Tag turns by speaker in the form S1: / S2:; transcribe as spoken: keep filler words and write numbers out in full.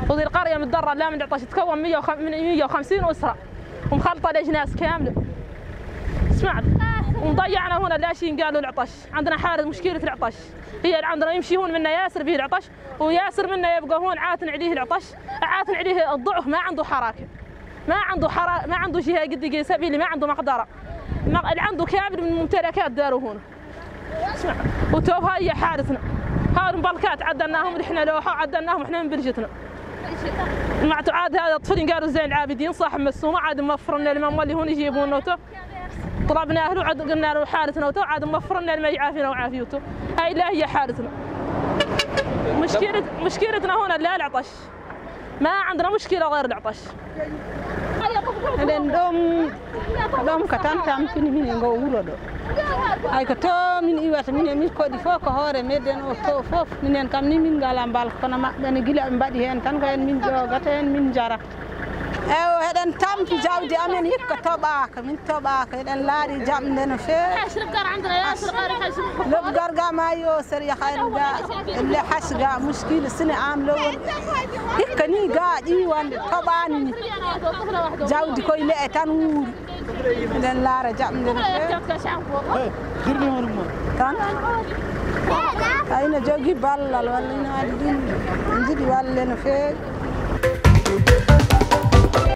S1: وذي القرية متضرر لا من العطش تكون مية وخمسين أسرة ومخلطة الأجناس كاملة. اسمع ومضيعنا هنا لا شيء قالوا العطش، عندنا حالة مشكلة العطش، هي اللي عندنا يمشي هون منا ياسر فيه العطش وياسر منا يبقى هون عاتن عليه العطش، عاتن عليه الضعف ما عنده حركة، ما عنده حركة ما عنده شيء قد قيس سبيلي ما عنده مقدرة، اللي عنده كامل من الممتلكات داروا هنا. اسمع وتوب هاي حالتنا، هاي المبلكات عدلناهم احنا لوحة عدلناهم احنا من بلجتنا. مع عاد هذا الطفلين قالوا زين العابدين صاحب مسومة عاد موفرنا لما اللي هون يجيبون نوته. طلبنا اهله عاد قلنا له حالتنا وتو عاد موفرنا لما يعافينا وعافيته. هاي لا هي حالتنا. مشكلة مشكلتنا هنا لا العطش. ما عندنا مشكلة غير العطش.
S2: لأن دوم دوم كتان تام فيني مين ينقو ولده. هاي كتو من إيوات من من كودي فوق هوري مدين وتو فوق من كم من قالام بالكنا ما دني جيل بعدي هن تان كان من جو قتين من جارا. أو هذا تام في جودي أمين هيك كتوباك من توباك هذا لاري جام لنا شيء.
S1: حش رجال عندنا يا سر غير حش.
S2: لو جرجا ما يوسر يا خير جا اللي حش جا مشكلة سنة عاملة هيك كني قاعد إيوان طبعا جودي كوي لا تنور هذا لاري جام لنا شيء.
S3: خيرني هون
S2: كان أين جوجي بالله ولا نادين نجدي ولا نفيق